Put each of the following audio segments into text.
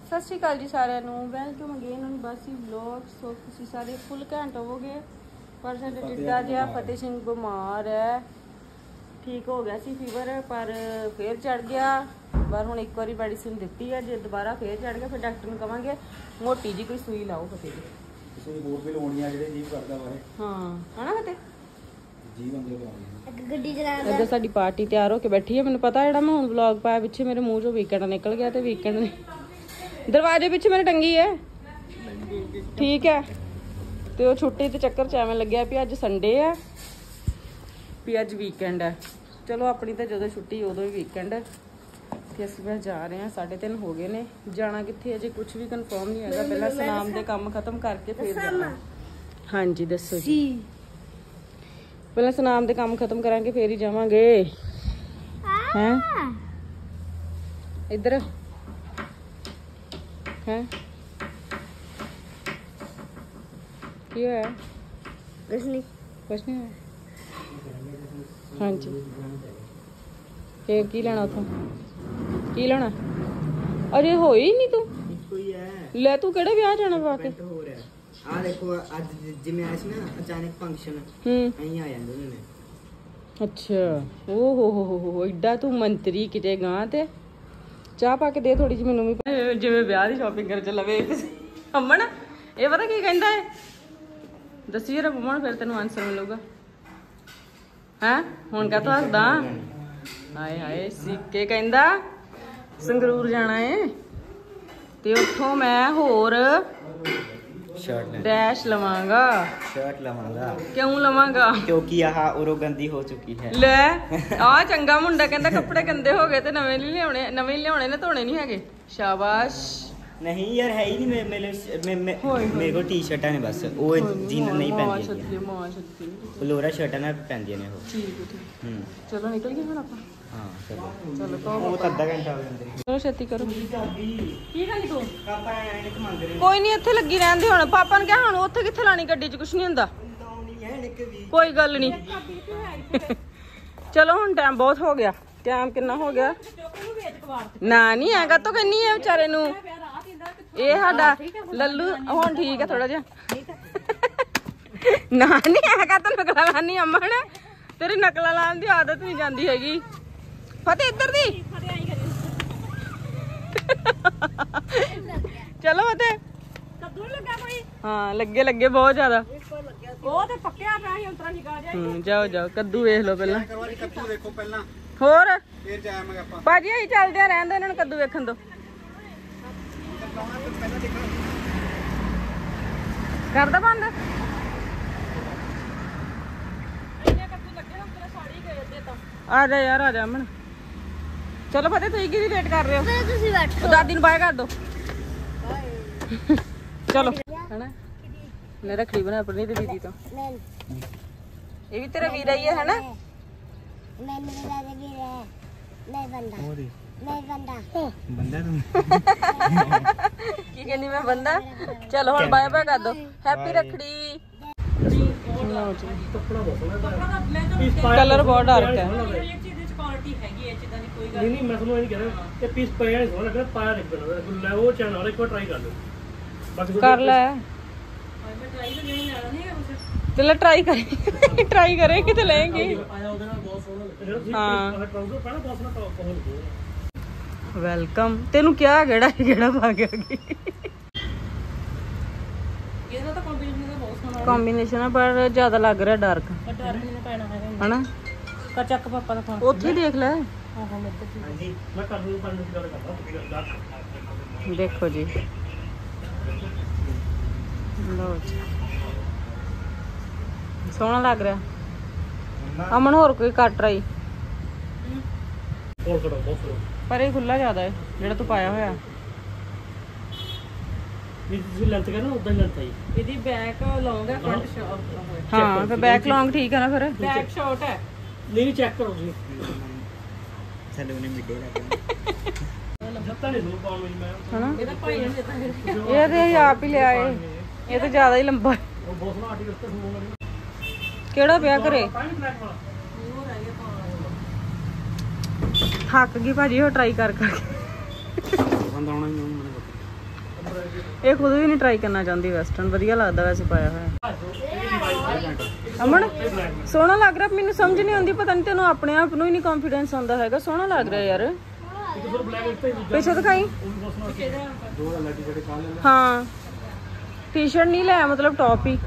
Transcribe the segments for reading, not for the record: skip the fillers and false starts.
सत श्री अकाल जी सारिਆਂ ਨੂੰ welcome again on Bassi vlog. So ਤੁਸੀਂ ਸਾਰੇ ਫੁੱਲ ਘੰਟ ਹੋਵੋਗੇ ਪਰ ਸਾਡਾ ਟਿੱਡਾ ਜਿਹਾ ਫਤਿਹ ਸਿੰਘ ਬਿਮਾਰ ਹੈ। ਠੀਕ ਹੋ ਗਿਆ ਸੀ ਫੀਵਰ ਪਰ ਫੇਰ ਚੜ ਗਿਆ। ਪਰ ਹੁਣ ਇੱਕ ਵਾਰੀ ਮੈਡੀਸਿਨ ਦਿੱਤੀ ਹੈ, ਜੇ ਦੁਬਾਰਾ ਫੇਰ ਚੜ ਗਿਆ ਫਿਰ ਡਾਕਟਰ ਨੂੰ ਕਵਾਂਗੇ ਮੋਟੀ ਜੀ ਕੋਈ ਸੂਈ ਲਾਓ ਫਤਿਹ ਜੀ। ਕਿਸੇ ਦੀ ਹੋਰ ਵੀ ਲਾਉਣੀ ਆ ਜਿਹੜੇ ਜੀਵ ਕਰਦਾ ਵਾ ਇਹ। ਹਾਂ ਹਨਾ ਫਤਿਹ ਜੀਵ ਅੰਦਰ ਕਰਾਉਣੀ ਗੱਡੀ ਚਲਾਉਂਦਾ। ਇੱਧਰ ਸਾਡੀ ਪਾਰਟੀ ਤਿਆਰ ਹੋ ਕੇ ਬੈਠੀ ਹੈ। ਮੈਨੂੰ ਪਤਾ ਜਿਹੜਾ ਮੈਂ ਹੁਣ ਵਲੌਗ ਪਾਇਆ ਪਿੱਛੇ ਮੇਰੇ ਮੂੰਹ ਚੋਂ ਵੀਕਐਂਡ ਨਿਕਲ ਗਿਆ ਤੇ ਵੀਕਐਂਡ ਨੇ दरवाजे पीछे मेरे टंगी है ठीक है। तो छुट्टी के चक्कर च एवं लग्या भी अज संडे है भी अज वीकेंड है। चलो अपनी तो जो छुट्टी उदों ही वीकेंड है कि असीं बस जा रहे हैं। 3:30 हो गए ने। जाना कित्थे अजे कुछ भी कन्फर्म नहीं है। पहला सनाम के काम खत्म करके फिर जाना। हाँ जी दसो जी। पहला सनाम के काम खत्म करांगे फिर ही जावांगे। हैं इधर है की होया? कुछ नहीं है। हाँ जी फिर की लेना उथों की लेना? अरे हो ही नहीं तू ले तू केड़े ब्याह जाना पाके? आ देखो आज जिम्मे आया सी ना अचानक फंक्शन अहीं आ जांदे ने। अच्छा ओ हो एडा तू मंत्री किते गां ते चाह पा के दे थोड़ी जी मैनू भी जिवें ब्याह दी शॉपिंग कर चला वे अमन ये पता की कहंदा है दसी जरा अमन फिर तेन आंसर मिलूगा है हुण कह तो हसदा हाय हाय सिक्के कहंदा संगरूर जाना है ते उत्थों मैं होर डैश लवांगा। शर्ट लवांगा। क्यों लवांगा? क्योंकि यह उरो गंदी हो चुकी है। ले आ चंगा मुंडा कहंदा कपड़े गंदे हो गए ते नवे नहीं लियाने ने धोने नहीं हैगे। शाबाश। नहीं यार है ही नहीं मेरे को टी शर्टा ने बस वो जीन नहीं पहनदी है लोरा शर्टा ना पहनदी ने वो। ठीक है चलो निकल गए हुण आपां। हां चलो तो वो आधा घंटा हो जांदे। चलो छेती करो। की करी तू? पापा आने को मांग रहे कोई नहीं ਇੱਥੇ ਲੱਗੀ ਰਹਿੰਦੇ ਹੁਣ। ਪਾਪਾ ਨੇ ਕਿਹਾ ਹੁਣ ਉੱਥੇ ਕਿੱਥੇ ਲਾਣੀ ਗੱਡੀ 'ਚ ਕੁਝ ਨਹੀਂ ਹੁੰਦਾ। ਕੋਈ ਗੱਲ ਨਹੀਂ ਚਲੋ ਹੁਣ ਟਾਈਮ ਬਹੁਤ ਹੋ ਗਿਆ। ਟਾਈਮ ਕਿੰਨਾ ਹੋ ਗਿਆ? ਨਾ ਨਹੀਂ ਹੈਗਾ ਤਾਂ ਕਹਿੰਨੀ ਹੈ ਵਿਚਾਰੇ ਨੂੰ ਇਹ ਸਾਡਾ ਲੱਲੂ ਹੁਣ ਠੀਕ ਹੈ ਥੋੜਾ ਜਿਹਾ ਨਾ ਨਹੀਂ ਹੈਗਾ ਤਾਂ ਨਕਲਾਂ ਲਾਣੀ ਅਮਨ ਤੇਰੀ ਨਕਲਾਂ ਲਾਉਣ ਦੀ ਆਦਤ ਨਹੀਂ ਜਾਂਦੀ ਹੈਗੀ। ਫਤਿਹ ਇੱਧਰ ਦੀ ਚਲੋ ਫਤਿਹ ਕੱਦੂ ਲੱਗਾ ਕੋਈ? ਹਾਂ ਲੱਗੇ ਬਹੁਤ ਜ਼ਿਆਦਾ ਉਹ ਤੇ ਪੱਕਿਆ ਪਿਆ ਸੀ ਉਤਰਾ ਨਿਕਾ ਜਾਏ। ਜਾਓ ਕੱਦੂ ਵੇਖ ਲਓ ਪਹਿਲਾਂ। ਕੱਦੂ ਦੇਖੋ ਪਹਿਲਾਂ ਹੋਰ ਫਿਰ ਜਾਵਾਂਗੇ ਆਪਾਂ। ਭਾਜੀ ਅਸੀਂ ਚੱਲਦੇ ਆ ਰਹਿੰਦੇ ਇਹਨਾਂ ਨੂੰ ਕੱਦੂ ਵੇਖਣ ਤੋਂ। ਕਰਦਾ ਬੰਦ ਆ ਜਾ ਯਾਰ ਆ ਜਾ ਅਮਨ। ਚਲੋ ਫਤਿਹ ਤੁਸੀਂ ਕਿਹਦੀ ਵੇਟ ਕਰ ਰਹੇ ਹੋ? ਤੁਸੀਂ ਬੈਠੋ ਦਾਦੀ ਨੂੰ ਬਾਏ ਕਰ ਦੋ ਚਲੋ ਹੈਨਾ ਲੈ ਰੱਖੜੀ ਬਣਾ ਆਪਣੀ ਤੇ ਦੀਦੀ ਤੋਂ। ਇਹ ਵੀ ਤੇਰਾ ਵੀਰਾ ਹੀ ਹੈ ਹੈਨਾ? बंदा तुम की कहनी मैं बंदा। चलो हुण बाय बाय कर दो। हैप्पी रखड़ी। कलर बहुत डार्क है। नहीं मैं ਤੁਹਾਨੂੰ ਇਹ ਨਹੀਂ ਕਹਿ ਰਿਹਾ ਇਹ ਪੀਸ ਪਿਆ ਨਹੀਂ ਸੋਹਣਾ ਲੱਗਦਾ ਪਾਇਆ ਨਹੀਂ ਬਣਦਾ ਲੈ ਉਹ ਚੈਨਲ ਇੱਕ ਵਾਰ ਟਰਾਈ ਕਰ ਲਓ ਬਾਕੀ कर ले मैं ट्राई तो नहीं लेना नहीं है चलो ट्राई करेंगे तो लेंगे। ਪਾਇਆ ਉਹਦੇ ਨਾਲ ਬਹੁਤ ਸੋਹਣਾ ਲੱਗਦਾ ਹਾਂ ਟਰਾਊਜ਼ਰ ਪਹਿਲਾਂ ਬਹੁਤ ਸੋਹਣਾ ਟੌਪ ਹੋ ਲੱਗਦਾ। वेलकਮ तेनू क्या केड़ा पा के आ गई ਇਹਦਾ ਤਾਂ ਕੰਬੀਨੇਸ਼ਨ ਬਹੁਤ ਸੋਹਣਾ ਕੰਬੀਨੇਸ਼ਨ ਹੈ ਪਰ ਜ਼ਿਆਦਾ ਲੱਗ ਰਿਹਾ ਡਾਰਕ ਨਹੀਂ ਪੈਣਾ ਹੈ ਹਨਾ। ਕਰ ਚੱਕ ਪਾਪਾ ਦਾ ਫੋਨ ਉੱਥੇ ਦੇਖ ਲੈ। ਹਾਂਜੀ ਮੈਂ ਕਰ ਦੂੰ 5 ਮਿੰਟ ਗੱਲ ਕਰਦਾ ਤੁਸੀਂ ਗੱਲ ਦੇਖੋ ਜੀ ਲਓ ਜੀ ਸੋਹਣਾ ਲੱਗ ਰਿਹਾ। ਅਮਨ ਹੋਰ ਕੋਈ ਕੱਟ ਰਹੀ ਹੋਰ ਕਰੋ ਬਹੁਤ ਸੋਹਣਾ ਪਰ ਇਹ ਖੁੱਲਾ ਜ਼ਿਆਦਾ ਹੈ ਜਿਹੜਾ ਤੂੰ ਪਾਇਆ ਹੋਇਆ। ਇਹ ਤੁਸੀਂ ਲੈਂਥ ਕਰਨਾ ਉਦਾਂ ਹੀ ਲੈਂਥ ਆਈ ਇਹਦੀ ਬੈਕ ਲੌਂਗ ਹੈ ਫਰੰਟ ਸ਼ਾਰਟ। ਹਾਂ ਫਿਰ ਬੈਕ ਲੌਂਗ ਠੀਕ ਹੈ ਨਾ ਫਿਰ ਬੈਕ ਸ਼ਾਰਟ ਹੈ। ਨਹੀਂ ਚੈੱਕ ਕਰੋ ਜੀ चलो उन्हें मिडे रखा ਜੱਤਾ ਨਹੀਂ ਦੋ ਪਾਉਣ ਵਿੱਚ ਮੈਂ ਹਨਾ ਇਹਦਾ ਭਾਈ ਨੇ ਦਿੱਤਾ ਫਿਰ ਇਹ ਤੇ ਆਪ ਹੀ ਲਿਆ ਇਹ ਤਾਂ ਜ਼ਿਆਦਾ ਹੀ ਲੰਬਾ ਉਹ ਬਹੁਤ ਸੋਹਣਾ ਆਰਟੀਕਲ ਤੇ ਹੋਣਾ ਕਿਹੜਾ ਪਿਆ ਕਰੇ ਪਾਣੀ ਬਲੈਕ ਵਾਲਾ ਥੱਕ ਗਈ ਭਾਜੀ ਉਹ ਟਰਾਈ ਕਰ ਬੰਦ ਆਉਣਾ ਹੀ ਮੈਨੂੰ ਇਹ ਖੁਦ ਵੀ ਨਹੀਂ ਟਰਾਈ ਕਰਨਾ ਚਾਹੁੰਦੀ ਵੈਸਟਰਨ। ਵਧੀਆ ਲੱਗਦਾ ਵੈਸੇ ਪਾਇਆ ਹੋਇਆ। ਅਮਨ ਸੋਹਣਾ ਲੱਗ ਰਿਹਾ, ਮੈਨੂੰ ਸਮਝ ਨਹੀਂ ਆਉਂਦੀ, ਪਤਾ ਨਹੀਂ ਤੈਨੂੰ ਆਪਣੇ ਆਪ ਨੂੰ ਹੀ ਨਹੀਂ ਕੌਨਫੀਡੈਂਸ ਆਉਂਦਾ ਹੈਗਾ। ਸੋਹਣਾ ਲੱਗ ਰਿਹਾ ਯਾਰ। ਪਿੱਛੇ ਦਿਖਾਈ। ਹਾਂ ਟੀ-ਸ਼ਰਟ ਨਹੀਂ ਲੈ, ਮਤਲਬ ਟੌਪ ਹੀ।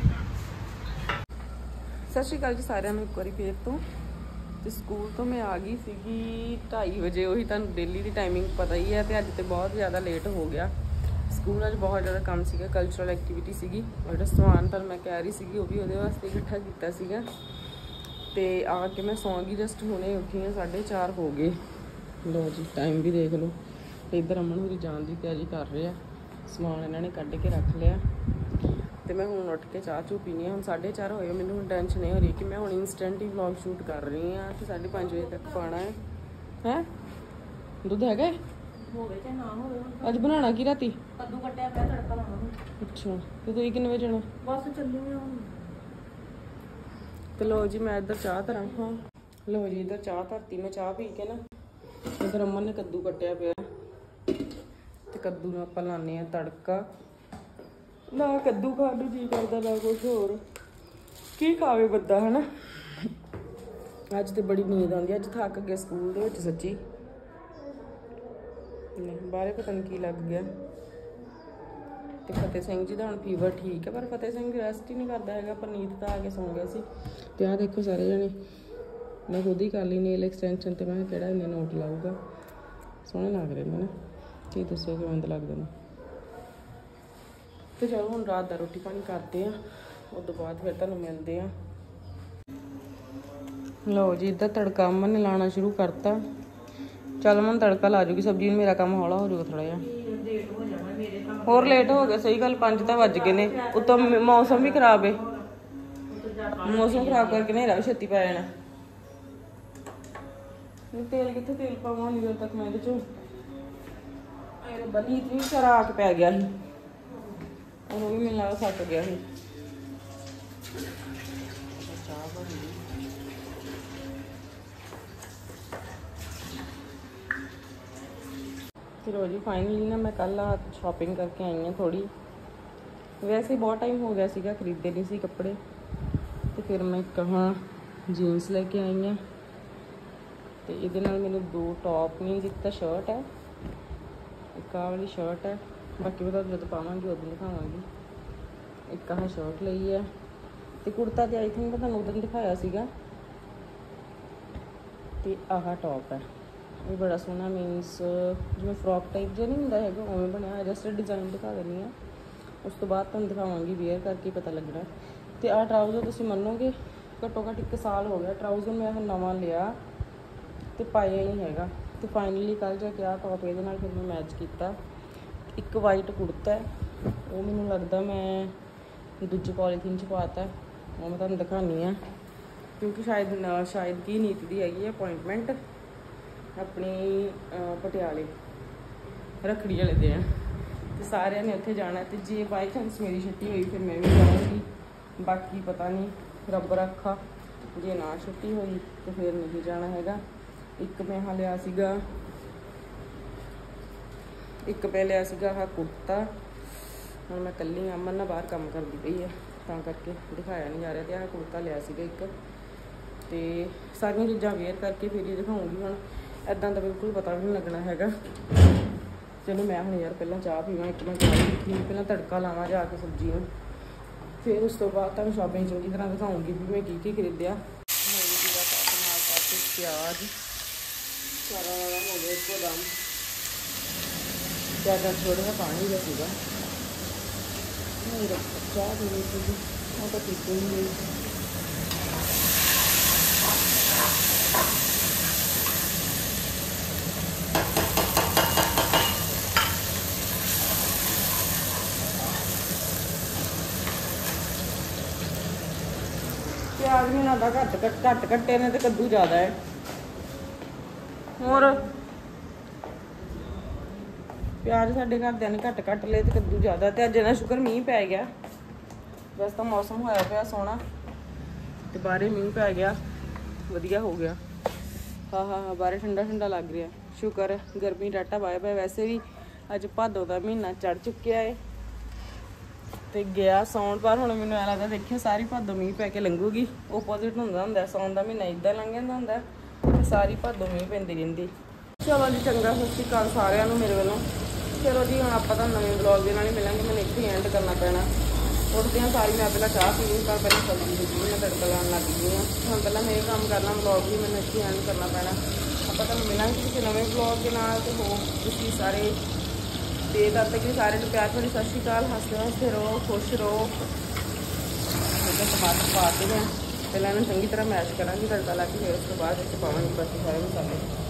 ਸਤਿ ਸ਼੍ਰੀ ਅਕਾਲ ਜੀ ਸਾਰਿਆਂ ਨੂੰ ਇੱਕ ਵਾਰੀ ਫੇਰ ਤੋਂ। ਤੇ ਸਕੂਲ ਤੋਂ ਮੈਂ ਆ ਗਈ ਸੀਗੀ 2:30 ਵਜੇ, ਉਹੀ ਤੁਹਾਨੂੰ ਡੇਲੀ ਦੀ ਟਾਈਮਿੰਗ ਪਤਾ ਹੀ ਹੈ। ਤੇ ਅੱਜ ਤੇ ਬਹੁਤ ਜ਼ਿਆਦਾ ਲੇਟ ਹੋ ਗਿਆ। ਸਕੂਲ ਅੱਜ ਬਹੁਤ ਜ਼ਿਆਦਾ ਕੰਮ ਸੀਗਾ, ਕਲਚਰਲ ਐਕਟੀਵਿਟੀ ਸੀਗੀ। ਜਿਹੜਾ ਸਮਾਨ ਪਰ ਮੈਂ ਕਹਿ ਰਹੀ ਸੀਗੀ ਉਹ ਵੀ ਉਹਦੇ ਵਾਸਤੇ ਇਕੱਠਾ ਕੀਤਾ ਸੀਗਾ। ਤੇ ਆ ਕੇ ਮੈਂ ਸੌਂ ਗਈ, ਜਸਟ ਹੁਣੇ ਉੱਠੀ ਹਾਂ, 4:30 ਹੋ ਗਏ। ਲੋ ਜੀ ਟਾਈਮ ਵੀ ਦੇਖ ਲਓ। ਤੇ ਇੱਧਰ ਅਮਨ ਹੋਰੀ ਜਾਣ ਦੀ ਤਿਆਰੀ ਕਰ ਰਹੇ ਆ, ਸਮਾਨ ਇਹਨਾਂ ਨੇ ਕੱਢ ਕੇ ਰੱਖ ਲਿਆ। ਤੇ ਮੈਂ ਹੁਣ ਉੱਠ ਕੇ ਚਾਹ ਚੂ ਪੀਣੀ ਆ। ਹੁਣ 4:30 ਹੋਏ, ਮੈਨੂੰ ਹੁਣ ਟੈਨਸ਼ਨ ਨਹੀਂ ਹੋ ਰਹੀ ਕਿ ਮੈਂ ਹੁਣ ਇਨਸਟੈਂਟ ਹੀ ਵਲੌਗ ਸ਼ੂਟ ਕਰ ਰਹੀ ਹਾਂ ਤੇ 5:30 ਵਜੇ ਤੱਕ ਪਾਉਣਾ ਹੈ। ਹੈ ਦੁੱਧ ਹੈਗਾ ਹੋਵੇ ਤੇ ਨਾ ਹੋਵੇ। ਅੱਜ ਬਣਾਉਣਾ ਕੀ ਰਾਤੀ? ਕੱਦੂ ਕੱਟਿਆ ਪਿਆ, ਤੜਕਾ ਲਾਉਣਾ। ਅੱਛਾ ਤੇ ਤੁਸੀਂ ਕਿੰਨੇ ਵਜੇ ਜਾਣਾ? ਬਸ ਚੱਲੀ ਆ ਹੁਣ। ਤੇ ਲੋ ਜੀ ਮੈਂ ਇੱਧਰ ਚਾਹ ਧਰਾਂ। ਹਾਂ ਲੋ ਜੀ ਇੱਧਰ ਚਾਹ ਧਰਤੀ। ਮੈਂ ਚਾਹ ਪੀ ਕੇ ਨਾ, ਇੱਧਰ ਅਮਨ ਨੇ ਕੱਦੂ ਕੱਟਿਆ ਪਿਆ ਤੇ ਕੱਦੂ ਨੂੰ ਆਪਾਂ ਲਾਉਂਦੇ ਆ ਤੜਕਾ। ਨਾ ਕੱਦੂ ਖਾਣ ਨੂੰ ਜੀ ਕਰਦਾ, ਨਾ ਕੁਛ ਹੋਰ। ਕੀ ਖਾਵੇ ਬੰਦਾ, ਹਨਾ। ਅੱਜ ਤੇ ਬੜੀ ਨੀਂਦ ਆਉਂਦੀ। ਅੱਜ ਥੱਕ ਗਿਆ ਸਕੂਲ ਦੇ ਵਿੱਚ ਸੱਚੀ। ਬਾਹਰੇ ਪਤਾ ਨਹੀਂ ਕੀ ਲੱਗ ਗਿਆ। ਤੇ ਫਤਿਹ ਸਿੰਘ ਜੀ ਦਾ ਹੁਣ ਫੀਵਰ ਠੀਕ ਹੈ, ਪਰ ਫਤਿਹ ਸਿੰਘ ਰੈਸਟ ਹੀ ਨਹੀਂ ਕਰਦਾ ਹੈਗਾ। ਪਰਨੀਤ ਤਾਂ ਆ ਕੇ ਸੌਂ ਗਿਆ ਸੀ। ਤੇ ਆਹ ਦੇਖੋ ਸਾਰੇ ਜਣੇ, ਮੈਂ ਖੁਦ ਹੀ ਕਰ ਲਈ ਨੇਲ ਐਕਸਟੈਂਸ਼ਨ। ਤੇ ਮੈਂ ਕਿਹੜਾ ਇੰਨੇ ਨੋਟ ਲਾਊਗਾ। ਸੋਹਣੇ ਲੱਗ ਰਹੇ ਨੇ ਨਾ, ਕੀ ਦੱਸੋ ਕਿਵੇਂ ਦਾ ਲੱਗਦਾ ਨਾ। ਤੇ ਚਲੋ ਹੁਣ ਰਾਤ ਦਾ ਰੋਟੀ ਪਾਣੀ ਕਰਦੇ ਆ, ਉਸ ਤੋਂ ਬਾਅਦ ਫਿਰ ਤੁਹਾਨੂੰ ਮਿਲਦੇ ਆ। ਲਓ ਜੀ ਇੱਧਰ ਤੜਕਾ ਅਮਨ ਨੇ ਲਾਉਣਾ ਸ਼ੁਰੂ ਕਰਤਾ। ਚੱਲ ਮਨ ਤੜਕਾ ਲਾ ਜੂਗੀ ਸਬਜ਼ੀ ਨੂੰ, ਮੇਰਾ ਕੰਮ ਹੌਲਾ ਹੋ ਜਾਊਗਾ ਥੋੜਾ ਜਿਹਾ। ਹੋਰ ਲੇਟ ਹੋ ਗਿਆ, ਸਹੀ ਗੱਲ। 5 ਤਾਂ ਵੱਜ ਗਏ ਨੇ। ਉੱਤੋਂ ਮੌਸਮ ਵੀ ਖਰਾਬ ਹੈ। ਮੌਸਮ ਖਰਾਬ ਕਰਕੇ ਹਨੇਰਾ ਵੀ ਛੇਤੀ ਪੈ ਜਾਣਾ। ਤੇਲ ਕਿੱਥੇ? ਤੇਲ ਪਾਵਾਂਗੀ ਜਦੋਂ ਤੱਕ ਮੈਂ ਇਹਦੇ ਚੋਂ ਬਨੀਤ ਵੀ ਸਾਰਾ ਆ ਕੇ ਪੈ ਗਿਆ ਸੀ। ਉਹ ਵੀ ਮੈਨੂੰ ਲੱਗਦਾ ਸੱਟ ਗਿਆ ਸੀ। ਚਾਹ ਬਣ ਗਈ। ਚਲੋ ਜੀ ਫਾਈਨਲੀ ਨਾ ਮੈਂ ਕੱਲ ਸ਼ਾਪਿੰਗ ਕਰਕੇ ਆਈ ਹਾਂ ਥੋੜੀ। ਵੈਸੇ ਬਹੁਤ ਟਾਈਮ ਹੋ ਗਿਆ ਸੀਗਾ, ਖਰੀਦੇ ਨਹੀਂ ਸੀ ਕੱਪੜੇ। ਤੇ ਫਿਰ ਮੈਂ ਕਹਾਂ ਜੀਨਸ ਲੈ ਕੇ ਆਈ ਹਾਂ। ਤੇ ਇਹਦੇ ਨਾਲ ਮੈਨੂੰ 2 ਟੌਪ ਨਹੀਂ, ਇੱਕ ਤਾਂ ਸ਼ਰਟ ਹੈ, ਇੱਕ ਆਹ ਵਾਲੀ ਸ਼ਰਟ ਹੈ। ਬਾਕੀ ਮੈਂ ਤੁਹਾਨੂੰ ਜਦੋਂ ਪਾਵਾਂਗੀ ਉਦੋਂ ਦਿਖਾਵਾਂਗੀ। ਇੱਕ ਆਹ ਸ਼ਰਟ ਲਈ ਹੈ ਤੇ ਕੁੜਤਾ ਤੇ ਆਈ ਥਿੰਕ ਮੈਂ ਤੁਹਾਨੂੰ ਉਦੋਂ ਦਿਖਾਇਆ ਸੀਗਾ। ਤੇ ਆਹ ਟੌਪ ਹੈ, ਇਹ ਬੜਾ ਸੋਹਣਾ, ਮੀਨਸ ਜਿਵੇਂ ਫਰੋਕ ਟਾਈਪ ਜਿਹਾ ਨਹੀਂ ਹੁੰਦਾ ਹੈਗਾ, ਉਵੇਂ ਬਣਿਆ। ਜਸਟ ਡਿਜ਼ਾਈਨ ਦਿਖਾ ਦਿੰਦੀ ਹਾਂ, ਉਸ ਤੋਂ ਬਾਅਦ ਤੁਹਾਨੂੰ ਦਿਖਾਵਾਂਗੀ ਵੇਅਰ ਕਰਕੇ ਪਤਾ ਲੱਗਣਾ। ਤੇ ਆਹ ਟਰਾਊਜ਼ਰ ਤੁਸੀਂ ਮੰਨੋਗੇ ਘੱਟੋ ਘੱਟ 1 ਸਾਲ ਹੋ ਗਿਆ। ਟਰਾਊਜ਼ਰ ਮੈਂ ਹੁਣ ਨਵਾਂ ਲਿਆ ਤੇ ਪਾਇਆ ਹੀ ਨਹੀਂ ਹੈਗਾ। ਤੇ ਫਾਈਨਲੀ ਕੱਲ੍ਹ ਜਾ ਕੇ ਆਹ ਟੌਪ ਇਹਦੇ ਨਾਲ ਫਿਰ ਮੈਂ ਮੈਚ ਕੀਤਾ। ਇੱਕ ਵਾਈਟ ਕੁੜਤਾ ਹੈ, ਉਹ ਮੈਨੂੰ ਲੱਗਦਾ ਮੈਂ ਦੂਜੀ ਪੋਲੀਥੀਨ 'ਚ ਪਾਤਾ। ਉਹ ਮੈਂ ਤੁਹਾਨੂੰ ਦਿਖਾਉਂਦੀ ਹਾਂ, ਕਿਉਂਕਿ ਸ਼ਾਇਦ ਕੀ ਨੀਤ ਦੀ ਹੈਗੀ ਹੈ ਅਪੋਇੰਟਮੈਂਟ ਆਪਣੀ ਪਟਿਆਲੇ ਰੱਖੜੀ ਵਾਲੇ ਦੇ ਆ। ਤੇ ਸਾਰਿਆਂ ਨੇ ਉੱਥੇ ਜਾਣਾ। ਤੇ ਜੇ ਬਾਈ ਚਾਂਸ ਮੇਰੀ ਛੁੱਟੀ ਹੋਈ ਫਿਰ ਮੈਂ ਵੀ ਜਾਵਾਂਗੀ। ਬਾਕੀ ਪਤਾ ਨਹੀਂ, ਰੱਬ ਰੱਖਾ। ਜੇ ਨਾ ਛੁੱਟੀ ਹੋਈ ਤਾਂ ਫਿਰ ਨਹੀਂ ਜਾਣਾ ਹੈਗਾ। ਇੱਕ ਮੈਂ ਲਿਆ ਸੀਗਾ ਆਹ ਕੁੜਤਾ। ਹੁਣ ਮੈਂ ਇਕੱਲੀ ਅਮਨ ਨਾਲ ਬਾਹਰ ਕੰਮ ਕਰਦੀ ਪਈ ਹੈ ਤਾਂ ਕਰਕੇ ਦਿਖਾਇਆ ਨਹੀਂ ਜਾ ਰਿਹਾ। ਤੇ ਆਹ ਕੁੜਤਾ ਲਿਆ ਸੀਗਾ ਇੱਕ। ਤੇ ਸਾਰੀਆਂ ਚੀਜ਼ਾਂ ਵੇਅਰ ਕਰਕੇ ਫਿਰ ਹੀ ਦਿਖਾਉਂਗੀ। ਹੁਣ ਇੱਦਾਂ ਦਾ ਬਿਲਕੁਲ ਪਤਾ ਵੀ ਨਹੀਂ ਲੱਗਣਾ ਹੈਗਾ। ਚਲੋ ਮੈਂ ਹੁਣ ਯਾਰ ਪਹਿਲਾਂ ਚਾਹ ਪੀਵਾਂ। ਇੱਕ ਮੈਂ ਚਾਹ ਪੀ, ਪਹਿਲਾਂ ਤੜਕਾ ਲਾਵਾਂ ਜਾ ਕੇ ਸਬਜ਼ੀ ਨੂੰ। ਫਿਰ ਉਸ ਤੋਂ ਬਾਅਦ ਤੁਹਾਨੂੰ ਸ਼ਾਪਿੰਗ ਚੰਗੀ ਤਰ੍ਹਾਂ ਦਿਖਾਉਂਗੀ ਵੀ ਮੈਂ ਕੀ ਖਰੀਦਿਆ। ਨਾਲ ਪਾਤੇ ਪਿਆਜ਼ ਸਾਰਾ ਹੋ ਗਿਆ ਇੱਕੋ ਦਮ। ਜ਼ਿਆਦਾ ਥੋੜ੍ਹਾ ਜਿਹਾ ਪਾਣੀ ਦਾ ਸੀਗਾ। ਨਹੀਂ ਚਾਹ ਪੀਣੀ ਸੀਗੀ, ਉਹ ਤਾਂ ਪੀਤੀ ਨਹੀਂ ਗਈ। ਪਿਆਜ਼ ਵੀ ਨਾ ਦਾ ਘੱਟ ਕੱਟੇ ਨੇ ਤੇ ਕੱਦੂ ਜ਼ਿਆਦਾ ਹੈ। ਹੋਰ ਪਿਆਜ਼ ਸਾਡੇ ਘਰਦਿਆਂ ਨੇ ਘੱਟ ਲਏ ਤੇ ਕੱਦੂ ਜ਼ਿਆਦਾ। ਤੇ ਅੱਜ ਇਹਨਾਂ ਸ਼ੁਕਰ ਮੀਂਹ ਪੈ ਗਿਆ। ਵੈਸੇ ਤਾਂ ਮੌਸਮ ਹੋਇਆ ਪਿਆ ਸੋਹਣਾ ਤੇ ਬਾਹਰੇ ਮੀਂਹ ਪੈ ਗਿਆ, ਵਧੀਆ ਹੋ ਗਿਆ। ਹਾਂ ਬਾਹਰੇ ਠੰਡਾ ਲੱਗ ਰਿਹਾ। ਸ਼ੁਕਰ ਹੈ, ਗਰਮੀ ਡਾਟਾ ਪਾਇਆ ਪਿਆ। ਵੈਸੇ ਵੀ ਅੱਜ ਭਾਦੋ ਦਾ ਮਹੀਨਾ ਚੜ ਚੁੱਕਿਆ ਏ ਤੇ ਗਿਆ ਸੌਣ। ਪਰ ਹੁਣ ਮੈਨੂੰ ਐਂ ਲੱਗਦਾ ਦੇਖਿਓ ਸਾਰੀ ਭਾਦੋ ਮੀਂਹ ਪੈ ਕੇ ਲੰਘੂਗੀ। ਓਪੋਜ਼ਿਟ ਹੁੰਦਾ ਸੌਣ ਦਾ ਮਹੀਨਾ ਇੱਦਾਂ ਲੰਘ ਜਾਂਦਾ ਹੁੰਦਾ ਤੇ ਸਾਰੀ ਭਾਦੋ ਮੀਂਹ ਪੈਂਦੀ ਰਹਿੰਦੀ। ਚਲੋ ਜੀ ਚੰਗਾ, ਸਤਿ ਸ਼੍ਰੀ ਅਕਾਲ ਸਾਰਿਆਂ ਨੂੰ ਮੇਰੇ ਵੱਲੋਂ। ਚਲੋ ਜੀ ਹੁਣ ਆਪਾਂ ਤਾਂ ਨਵੇਂ ਵਲੌਗ ਦੇ ਨਾਲ ਹੀ ਮਿਲਾਂਗੇ। ਮੈਨੂੰ ਇੱਥੇ ਹੀ ਐਂਡ ਕਰਨਾ ਪੈਣਾ। ਉੱਠਦੇ ਹਾਂ ਸਾਰੀ, ਮੈਂ ਪਹਿਲਾਂ ਚਾਹ ਪੀਣੀ, ਪਰ ਪਹਿਲਾਂ ਸਬਜ਼ੀ ਸੁਬਜ਼ੀ ਮੈਂ ਤੜਕਾ ਲਾਉਣ ਲੱਗ ਗਈ ਹਾਂ। ਹੁਣ ਪਹਿਲਾਂ ਮੈਂ ਇਹ ਕੰਮ ਕਰਨਾ, ਵਲੌਗ ਵੀ ਮੈਨੂੰ ਇੱਥੇ ਐਂਡ ਕਰਨਾ ਪੈਣਾ। ਆਪਾਂ ਤੁਹਾਨੂੰ ਮਿਲਾਂਗੇ ਕਿਸੇ ਨਵੇਂ ਵਲੌਗ ਦੇ ਨਾਲ। ਤੇ ਹੋ ਤੁਸੀਂ ਸਾਰੇ ਤੇ ਤਦ ਤੱਕ ਸਾਰੇ ਨੂੰ ਪਿਆਰ ਭਰੀ ਸਤਿ ਸ਼੍ਰੀ ਅਕਾਲ। ਹੱਸਦੇ ਹੱਸਦੇ ਰਹੋ, ਖੁਸ਼ ਰਹੋ। ਟਮਾਟਰ ਪਾ ਕੇ ਮੈਂ ਪਹਿਲਾਂ ਇਹਨੂੰ ਚੰਗੀ ਤਰ੍ਹਾਂ ਮੈਸ਼ ਕਰਾਂਗੀ ਤੜਕਾ ਲਾ ਕੇ, ਫਿਰ ਉਸ ਤੋਂ ਬਾਅਦ ਵਿੱਚ ਪਾਵਾਂਗੀ ਬਾਕੀ ਸਾਰੇ ਮਸਾਲੇ।